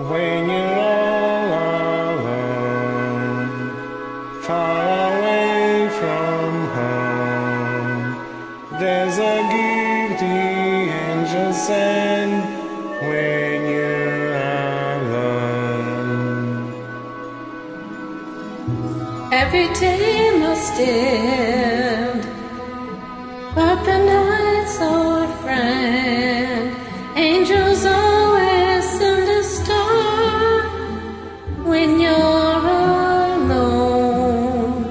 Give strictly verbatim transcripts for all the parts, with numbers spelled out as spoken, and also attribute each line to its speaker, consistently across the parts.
Speaker 1: when you're all alone, far away from home. There's a gift the angels send when you're alone.
Speaker 2: Every day must end, but the night's our friend. Angels always send a star when you're alone.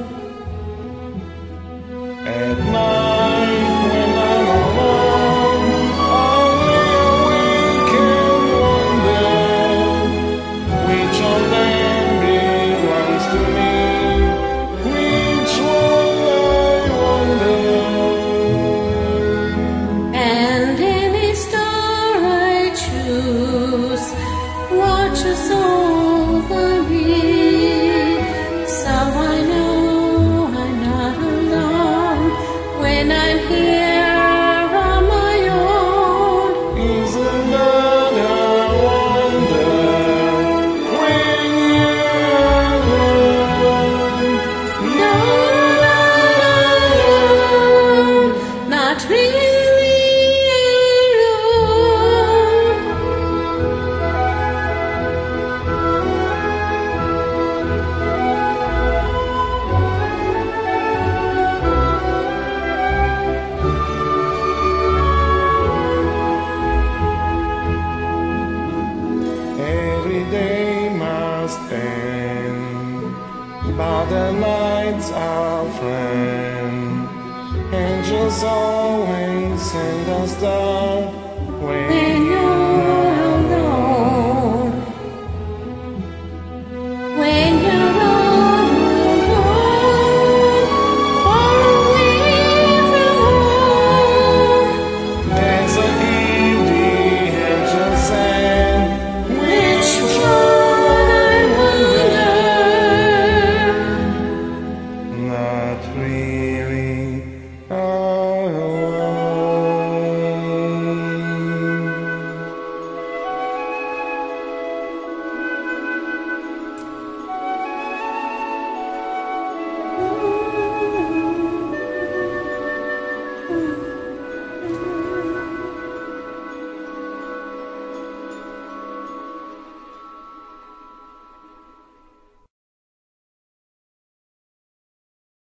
Speaker 1: At night when I'm alone, I'll lay awake and wonder which of them belongs to me. Which one I wonder.
Speaker 2: And any star I choose watches over me, so I know I'm not alone when I'm here on my own.
Speaker 1: Isn't that a wonder when you're alone?
Speaker 2: No, no, not really alone.
Speaker 1: Every day must end, but the night's our friend. Angels always send a star when
Speaker 2: When you're alone, when you're all alone, far away from home.
Speaker 1: there's a gift the angels send.
Speaker 2: Which one I wonder?
Speaker 1: Not really.